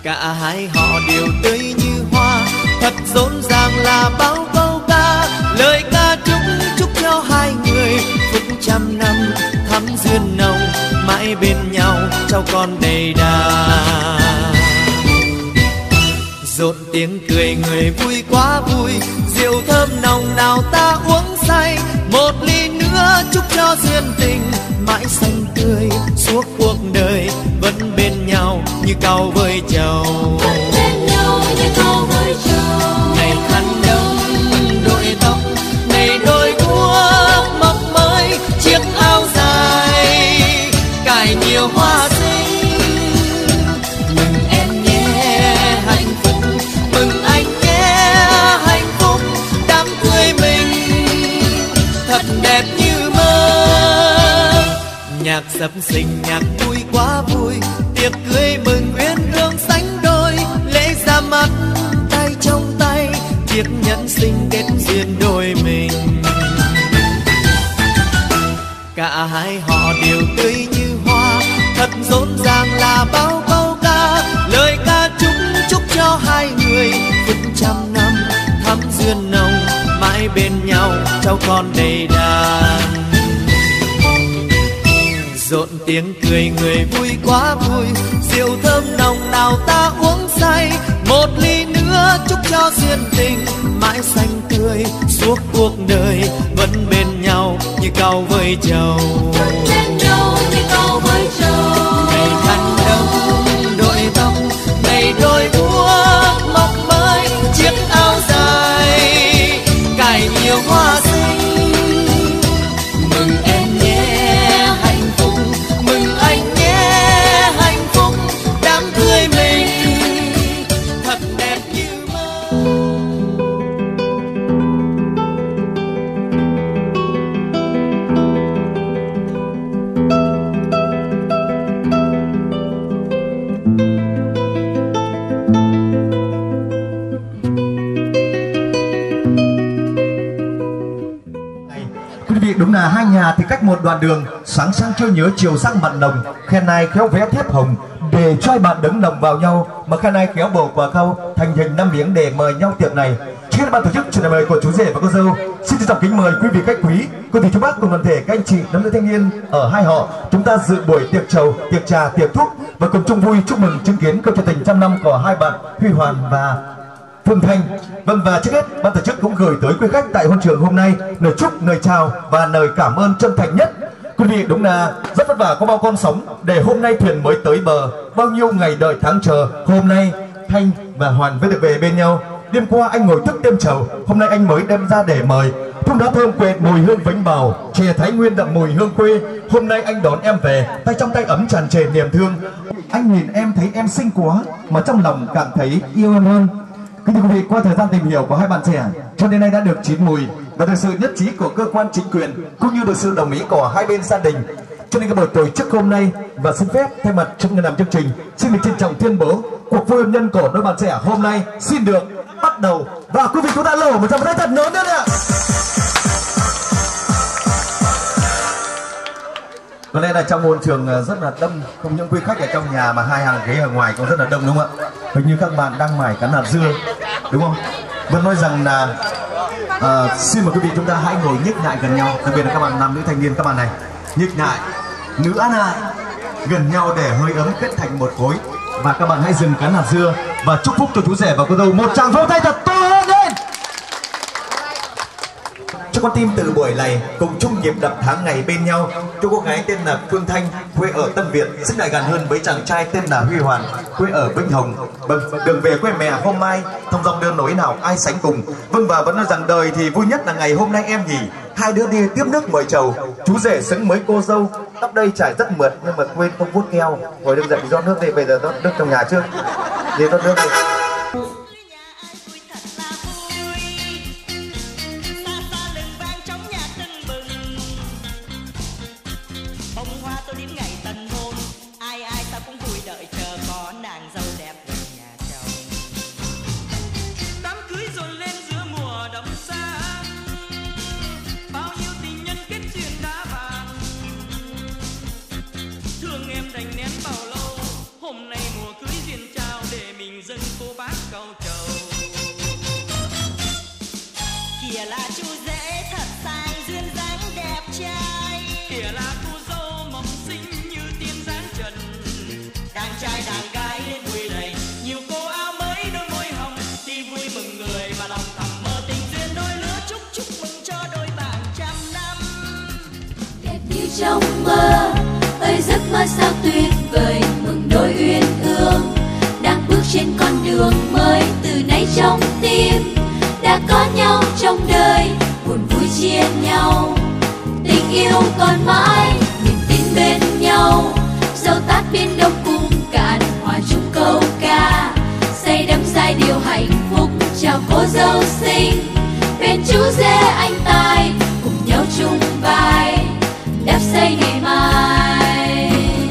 Cả hai họ đều tươi như hoa, thật rộn ràng là bao câu ca. Lời ca chúc cho hai người phúc trăm năm thắm duyên nồng, mãi bên nhau cháu con đầy đà. Rộn tiếng cười người vui quá vui, rượu thơm nồng nào ta uống say. Một ly nữa chúc cho duyên tình mãi xanh tươi, suốt cuộc đời vẫn bên nhau như cau với trầu. Này khăn đông đội tóc, này đôi guốc mọc mới, chiếc áo dài cài nhiều hoa xinh. Mừng em nhé hạnh phúc, mừng anh nhé hạnh phúc, đám cưới mình thật đẹp như mơ. Nhạc sập sình nhạc vui quá vui, tiệc cưới mừng uyên ương sánh đôi. Lễ ra mắt tay trong tay, chiếc nhẫn xinh kết duyên đôi mình. Cả hai họ đều tươi như hoa, thật rộn ràng là bao câu ca. Lời ca chúc cho hai người phúc trăm năm thắm duyên nồng, mãi bên nhau cháu con đầy đàn. Rộn tiếng cười người vui quá vui, rượu thơm nồng nào ta uống say. Một ly nữa chúc cho duyên tình mãi xanh tươi, suốt cuộc đời vẫn bên nhau như cau với trầu. Ngày khăn đông đội tóc, ngày đôi guốc mọc mới, chiếc áo dài cài nhiều hoa xinh. Mừng em nhé hạnh phúc, mừng anh nhé hạnh phúc, đám cưới mình thật đẹp như mơ. Đúng là hai nhà thì cách một đoạn đường, sáng sang chưa nhớ chiều sang mặn nồng. Khen ai khéo vẽ thiếp hồng để cho hai bạn đứng nồng vào nhau, mà khen ai khéo bầu quả cau thành hình 5 miếng để mời nhau tiệc này. Trước khi ban tổ chức truyền lời mời của chú rể và cô dâu, xin trân trọng kính mời quý vị khách quý, cô dì chú bác cùng toàn thể các anh chị nam nữ thanh niên ở hai họ chúng ta dự buổi tiệc trầu, tiệc trà, tiệc thuốc và cùng chung vui chúc mừng chứng kiến câu chuyện tình trăm năm của hai bạn Huy Hoàn và Phương Thanh. Vâng, và trước hết ban tổ chức cũng gửi tới quý khách tại hôn trường hôm nay lời chúc, lời chào và lời cảm ơn chân thành nhất. Quý vị đúng là rất vất vả có bao con sống để hôm nay thuyền mới tới bờ, bao nhiêu ngày đợi tháng chờ, hôm nay Thanh và Hoàn mới được về bên nhau. Đêm qua anh ngồi thức đêm trầu, hôm nay anh mới đem ra để mời. Thung đá thơm quệt mùi hương vánh bào, chè Thái Nguyên đậm mùi hương quê. Hôm nay anh đón em về, tay trong tay ấm tràn trề niềm thương. Anh nhìn em thấy em xinh quá, mà trong lòng cảm thấy yêu em hơn. Kính thưa quý vị, qua thời gian tìm hiểu của hai bạn trẻ, cho đến nay đã được chín mùi và được sự nhất trí của cơ quan chính quyền cũng như được sự đồng ý của hai bên gia đình. Cho nên cái buổi tổ chức hôm nay và xin phép thay mặt trong người làm chương trình xin được trân trọng tuyên bố cuộc vui hôn nhân của đôi bạn trẻ hôm nay xin được bắt đầu. Và quý vị chúng ta lổ một tràng tay thật lớn nữa ạ. Có lẽ là trong hôn trường rất là đông, không những quý khách ở trong nhà mà hai hàng ghế ở ngoài cũng rất là đông đúng không ạ? Hình như các bạn đang mải cắn hạt dưa đúng không? Vẫn nói rằng là xin mời quý vị chúng ta hãy ngồi nhích lại gần nhau, đặc biệt là các bạn nam nữ thanh niên, các bạn này nhích lại nữa lại gần nhau để hơi ấm kết thành một khối. Và các bạn hãy dừng cắn hạt dưa và chúc phúc cho chú rể và cô dâu. Một tràng vỗ tay thật to hơn lên cho con tim từ buổi này cùng chung nhịp đập tháng ngày bên nhau. Cho cô gái tên là Phương Thanh quê ở Tân Việt xích lại gần hơn với chàng trai tên là Huy Hoàn quê ở Vĩnh Hồng. Đường về quê mẹ hôm mai thông dòng đơn nối nào ai sánh cùng. Vâng, và vẫn nói rằng đời thì vui nhất là ngày hôm nay em nhỉ. Hai đứa đi tiếp nước mời chầu, chú rể xứng với cô dâu. Tóc đây trải rất mượt nhưng mà quên không vuốt keo. Ngồi đứng dậy rót nước đi, bây giờ rót nước trong nhà trước. Đi rót nước đi. Thương em đành nén bao lâu, hôm nay mùa cưới duyên trao để mình đàn trai đàn gái đến vui đầy, nhiều cô áo mới đôi môi hồng, đi vui mừng người và lòng thầm mơ tình duyên đôi lứa, chúc chúc mừng cho đôi bạn trăm năm. Đẹp như trong mơ, ơi giấc mơ sao tuyệt vời, mừng đôi uyên ương đang bước trên con đường mới. Từ nay trong tim đã có nhau trong đời, buồn vui chia nhau, tình yêu còn mãi, niềm tin bên nhau. Dẫu tát biển đông cung cạn, hòa chung câu ca, say đắm giai điệu hạnh phúc chào cô dâu xinh. Bên chú rể anh tài cùng nhau chung vai, đắp xây ngày mai.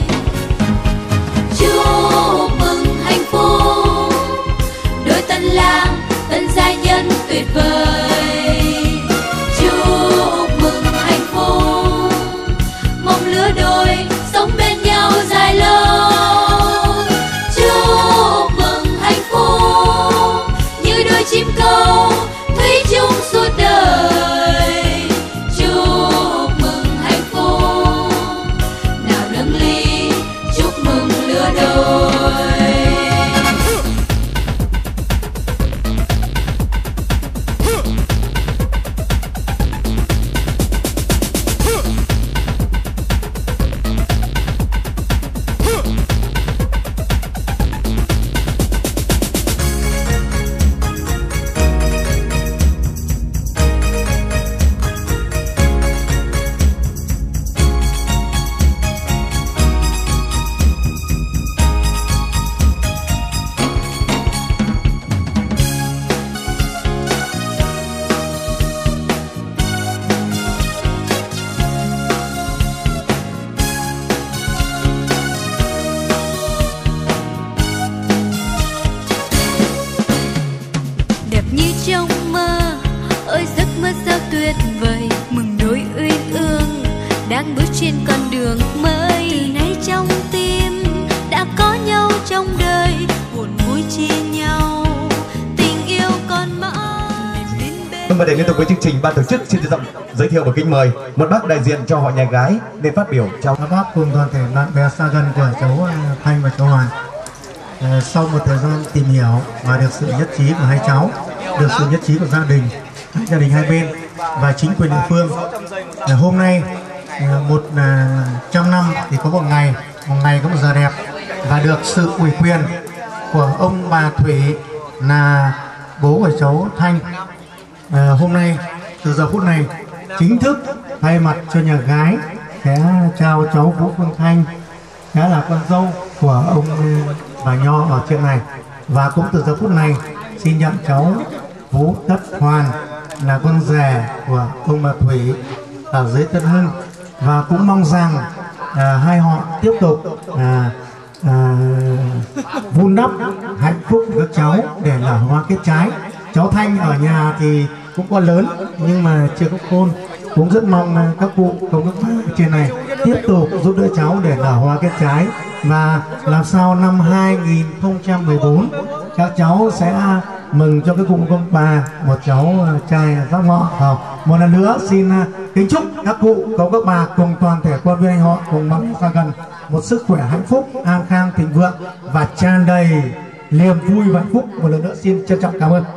Chúc mừng hạnh phúc đôi tân lang tân gia nhân tuyệt vời. Chúc mừng hạnh phúc mong lứa đôi sống bên nhau dài lâu. Chúc mừng hạnh phúc như đôi chim câu thủy chung suốt đời. Chúc mừng hạnh phúc nào nâng ly chúc mừng lứa đôi. Đẹp như trong mơ, ơi giấc mơ sao tuyệt vời, mừng đôi uyên ương đang bước trên con đường mới. Từ nay trong tim đã có nhau trong đời, buồn vui chia nhau, tình yêu còn mãi. Và để liên tục với chương trình, ban tổ chức xin trân trọng giới thiệu và kính mời một bác đại diện cho họ nhà gái nên phát biểu trong. Các bác cùng toàn thể bạn bè xa gần của cháu Thanh và cháu Hoàn, sau một thời gian tìm hiểu và được sự nhất trí của hai cháu, được sự nhất trí của gia đình hai bên và chính quyền địa phương, hôm nay 100 năm thì có một ngày có một giờ đẹp, và được sự ủy quyền của ông bà Thủy là bố của cháu Thanh, hôm nay từ giờ phút này chính thức thay mặt cho nhà gái sẽ trao cháu Vũ Phương Thanh sẽ là con dâu của ông bà Nho ở trên này, và cũng từ giờ phút này xin nhận cháu Vũ Tất Hoàn là con rể của ông bà Thủy ở dưới Tân Hưng, và cũng mong rằng hai họ tiếp tục vun đắp hạnh phúc các cháu để là hoa kết trái. Cháu Thanh ở nhà thì cũng có lớn nhưng mà chưa có con, cũng rất mong các cụ công các bác trên này tiếp tục giúp đỡ cháu để nở hoa kết trái, và làm sao năm 2014 các cháu sẽ mừng cho các cụ công bà một cháu trai giáp ngọ. Một lần nữa xin kính chúc các cụ công các bà cùng toàn thể con viên anh họ cùng bạn xa gần một sức khỏe hạnh phúc, an khang thịnh vượng và tràn đầy niềm vui và hạnh phúc. Một lần nữa xin trân trọng cảm ơn.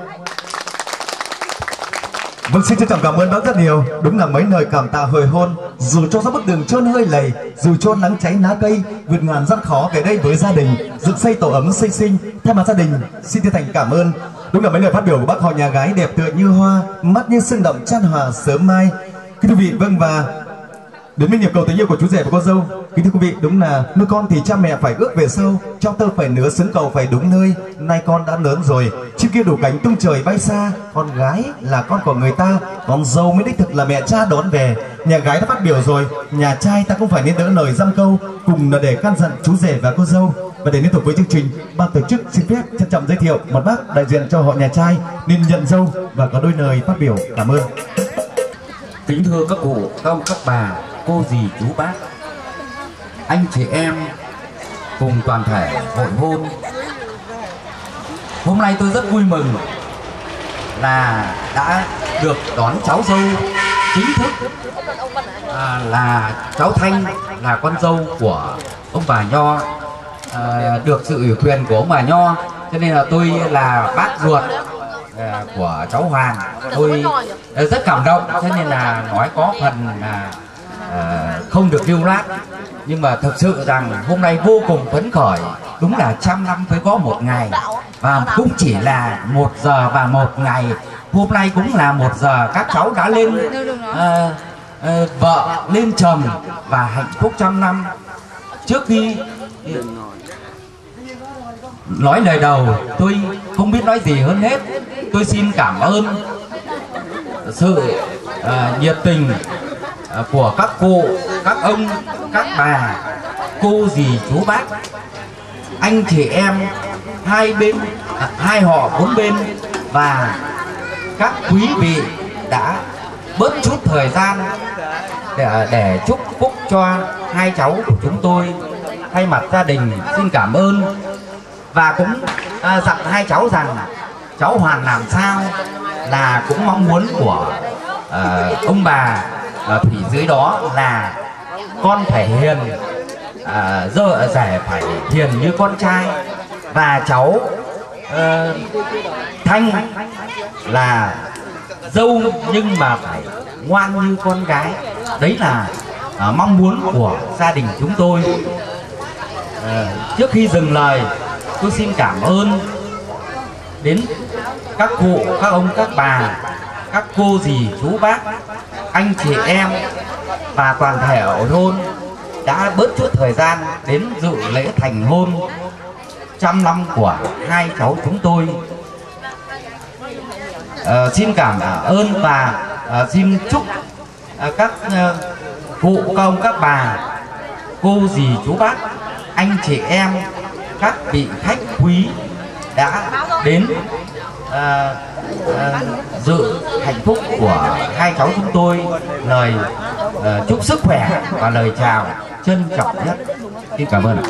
Vâng, xin trân trọng cảm ơn bác rất nhiều. Đúng là mấy lời cảm tạ hồi hôn, dù cho ra bức đường trơn hơi lầy, dù cho nắng cháy lá cây, vượt ngàn gian khó về đây với gia đình, dựng xây tổ ấm xinh xinh. Thay mặt gia đình xin chân thành cảm ơn. Đúng là mấy lời phát biểu của bác họ nhà gái đẹp tựa như hoa, mắt như sương động chan hòa sớm mai. Kính thưa quý vị, vâng, và đến với nhịp cầu tình yêu của chú rể và cô dâu. Kính thưa quý vị, đúng là nuôi con thì cha mẹ phải ước về sau, cho tơ phải nứa xứng cầu phải đúng nơi. Nay con đã lớn rồi, chim kia đủ cánh tung trời bay xa, con gái là con của người ta, con dâu mới đích thực là mẹ cha đón về. Nhà gái đã phát biểu rồi, nhà trai ta cũng phải nên đỡ lời dăm câu, cùng là để căn dặn chú rể và cô dâu. Và để liên tục với chương trình, ban tổ chức xin phép trân trọng giới thiệu một bác đại diện cho họ nhà trai nên nhận dâu và có đôi lời phát biểu cảm ơn. Kính thưa các cụ, các ông, các bà, cô dì, chú bác, anh chị em cùng toàn thể hội hôn. Hôm nay tôi rất vui mừng là đã được đón cháu dâu chính thức, là cháu Thanh là con dâu của ông bà Nho. được sự ủy quyền của ông bà Nho, cho nên là tôi là bác ruột của cháu Hoàng, tôi rất cảm động, cho nên là nói có phần là không được lưu loát, nhưng mà thực sự rằng hôm nay vô cùng phấn khởi. Đúng là 100 năm mới có một ngày, và cũng chỉ là 1 giờ và 1 ngày. Hôm nay cũng là 1 giờ các cháu đã lên vợ lên chồng và hạnh phúc 100 năm. Trước khi nói lời đầu, tôi không biết nói gì hơn hết. Tôi xin cảm ơn sự nhiệt tình của các cụ, các ông, các bà, cô dì chú bác, anh chị em hai bên, hai họ 4 bên, và các quý vị đã bớt chút thời gian để chúc phúc cho hai cháu của chúng tôi. Thay mặt gia đình xin cảm ơn, và cũng dặn hai cháu rằng cháu Hoàn làm sao là cũng mong muốn của ông bà Thủy dưới đó là con phải hiền, rẻ phải hiền như con trai, và cháu Thanh là dâu nhưng mà phải ngoan như con gái. Đấy là mong muốn của gia đình chúng tôi. Trước khi dừng lời, tôi xin cảm ơn đến các cụ, các ông, các bà, các cô dì, chú bác, anh chị em và toàn thể hội hôn đã bớt chút thời gian đến dự lễ thành hôn 100 năm của hai cháu chúng tôi. Xin cảm ơn và xin chúc các cụ, các ông, các bà, cô dì, chú bác, anh chị em, các vị khách quý đã đến dự hạnh phúc của hai cháu chúng tôi lời chúc sức khỏe và lời chào trân trọng nhất. Xin cảm ơn ạ.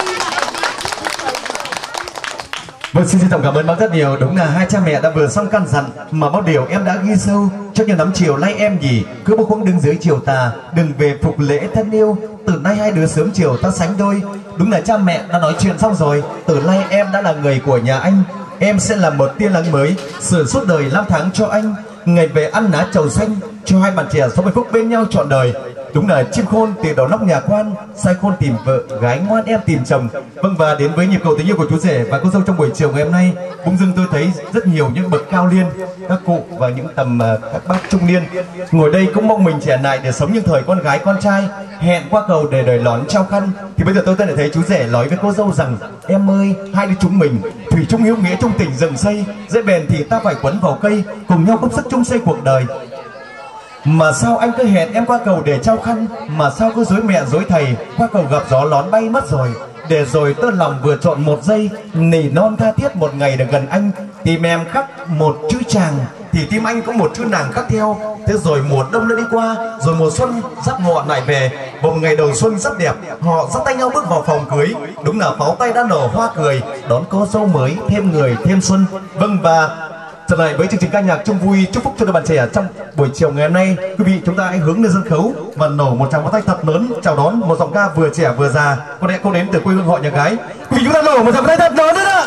Vâng, xin trọng cảm ơn bác rất nhiều. Đúng là hai cha mẹ đã vừa xong căn dặn mà bao điều em đã ghi sâu. Cho nhà nắm chiều nay em gì cứ bốc không đứng dưới chiều tà, đừng về phục lễ thân yêu. Từ nay hai đứa sớm chiều ta sánh đôi. Đúng là cha mẹ đã nói chuyện xong rồi. Từ nay em đã là người của nhà anh, em sẽ là một tia nắng mới sửa suốt đời 5 tháng cho anh. Ngày về ăn lá trầu xanh cho hai bạn trẻ sống hạnh phúc bên nhau trọn đời. Đúng là chim khôn tìm đầu nóc nhà quan, sai khôn tìm vợ, gái ngoan em tìm chồng. Vâng, và đến với nhịp cầu tình yêu của chú rể và cô dâu trong buổi chiều ngày hôm nay, bỗng dưng tôi thấy rất nhiều những bậc cao niên, các cụ và những tầm các bác trung niên ngồi đây cũng mong mình trẻ lại để sống như thời con gái con trai, hẹn qua cầu để đời lón trao khăn. Thì bây giờ tôi lại thấy chú rể nói với cô dâu rằng: em ơi, hai đứa chúng mình thủy chung hiếu nghĩa chung tình rừng xây, dễ bền thì ta phải quấn vào cây, cùng nhau góp sức chung xây cuộc đời. Mà sao anh cứ hẹn em qua cầu để trao khăn, mà sao cứ dối mẹ dối thầy, qua cầu gặp gió lón bay mất rồi. Để rồi tơ lòng vừa trọn một giây, nỉ non tha thiết một ngày được gần anh. Tim em khắc một chữ chàng, thì tim anh có một chữ nàng khắc theo. Thế rồi mùa đông đã đi qua, rồi mùa xuân dắt ngọn lại về. Một ngày đầu xuân rất đẹp, họ dắt tay nhau bước vào phòng cưới. Đúng là pháo tay đã nổ hoa cười, đón cô dâu mới thêm người thêm xuân. Vâng, và trở lại với chương trình ca nhạc chung vui chúc phúc cho đôi bạn trẻ trong buổi chiều ngày hôm nay. Quý vị, chúng ta hãy hướng lên sân khấu và nổ một tràng pháo tay thật lớn chào đón một giọng ca vừa trẻ vừa già, có lẽ cô đến từ quê hương họ nhà gái. Quý vị, chúng ta nổ một tràng pháo tay thật lớn nữa.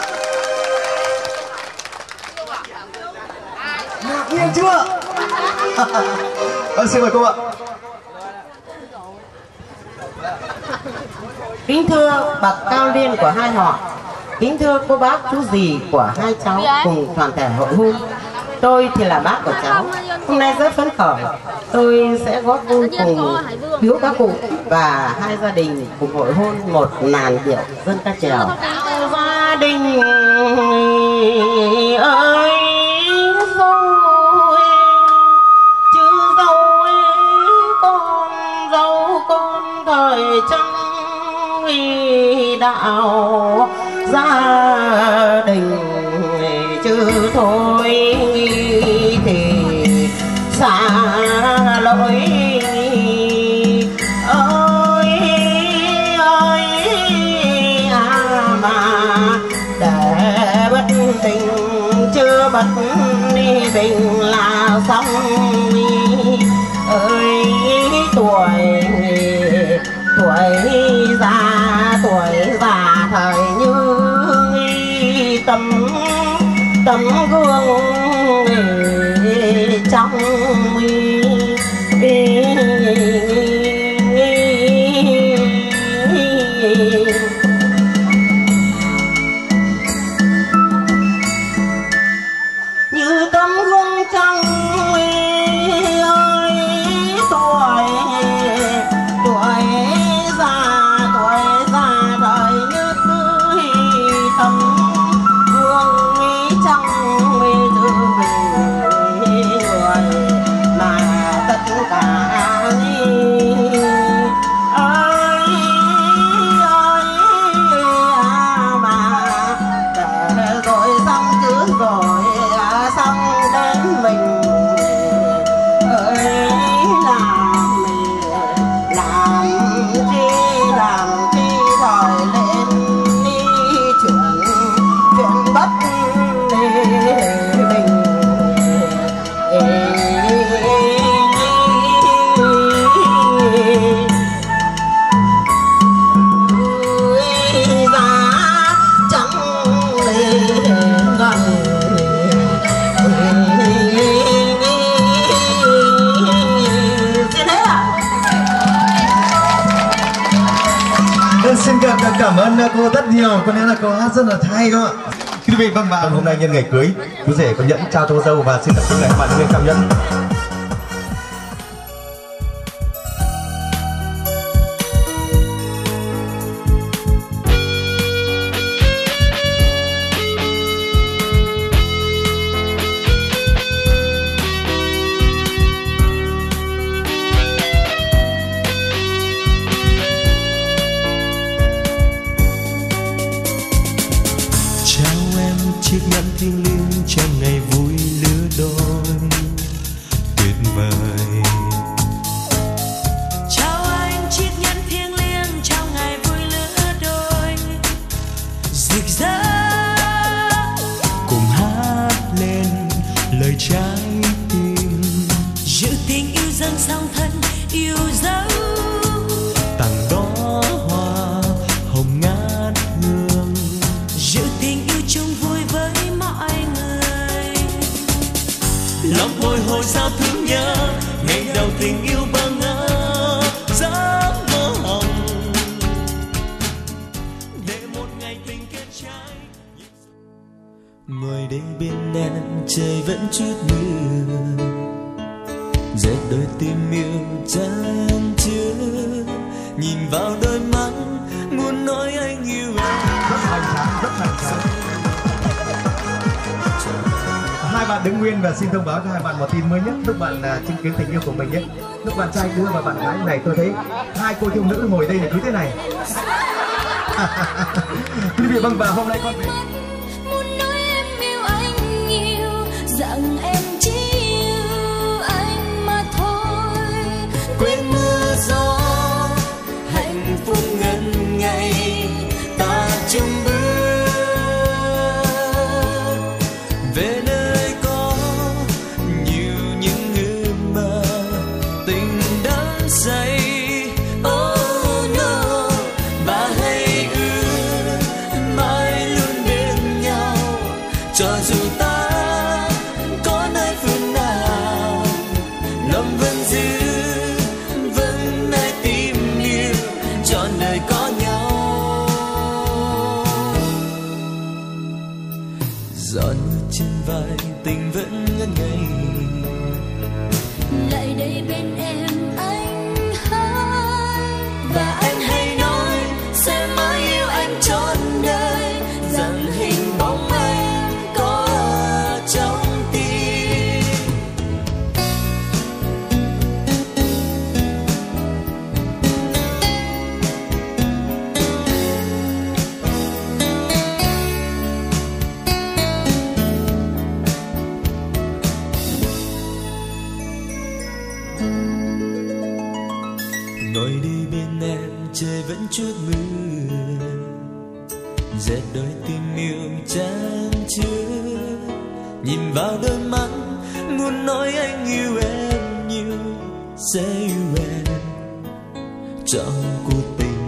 Ngạc nhiên chưa? Xin mời cô ạ. Kính thưa bậc cao niên của hai họ, kính thưa cô bác chú dì của hai cháu cùng toàn thể hội hôn. Tôi thì là bác của cháu, hôm nay rất phấn khởi. Tôi sẽ góp vui cùng biếu các cụ và hai gia đình cùng hội hôn một làn điệu dân ca chèo. Gia đình ơi dâu chứ dâu con thời trăng đạo gia đình chứ thôi thì xa lỗi. Mà để bất tình chưa bất đi tình là xong. Ơi tuổi già thời tấm gương trong như tấm gương trong ơi tuổi già đời như tấm gương trong tư người mà tất cả mà để rồi xong chứ rồi xong đến mình ơi làm chi rồi lên đi chuyện bất bình Xin cảm ơn cô rất nhiều, có lẽ là cô hát rất là hay đúng không ạ? Quý vị vâng, và hôm nay nhân ngày cưới, chú rể có nhẫn trao cho cô dâu và xin cảm ơn bạn Nguyên Cao Nhẫn. Chiếc nhẫn thiêng liêng trong ngày vui lứa đôi tuyệt vời. Chào anh, chiếc nhẫn thiêng liêng trong ngày vui lứa đôi rực rỡ. Cùng hát lên lời trái tim, giữ tình yêu dâng song thân yêu dấu. tặng đó hoa hồng ngát hương, giữ tình yêu chung vui với mọi người. lòng bồi hồi sao thương nhớ ngày đầu tình yêu bơ ngỡ giấc mơ hồng, để một ngày tình kết trái. Ngồi đây bên em trời vẫn chút mưa, dệt đôi tim yêu chan chứa, nhìn vào đôi mắt muốn nói anh yêu em. Rất hoành tráng. Hai bạn đứng nguyên và xin thông báo cho hai bạn một tin mới nhất. Lúc bạn chứng kiến tình yêu của mình nhé, lúc bạn trai đưa và bạn gái này, tôi thấy hai cô thiếu nữ ngồi đây là cứ thế này. Quý vị vâng, và hôm nay con về muốn nói em yêu anh nhiều, rằng em chỉ yêu anh mà thôi. Quên mưa gió hạnh phúc ngân ngày ta chung bước về nơi có nhiều những ước mơ tình đắm say. Oh no, và hãy ước mãi luôn bên nhau, cho dù ta có nơi phương nào lòng vẫn giữ vững nơi tim yêu trọn đời có nhau. Gió nước trên vai tình vẫn ngất ngây, Lại đây bên em anh hỡi, và anh hay nói sẽ mãi yêu anh trọn đời, rằng hình bóng anh có ở trong tim. Ngồi đi bên em trời vẫn chút mưa, dệt đôi tim yêu chan chứa, nhìn vào đôi mắt muốn nói anh yêu em nhiều, sẽ yêu em trong cuộc tình.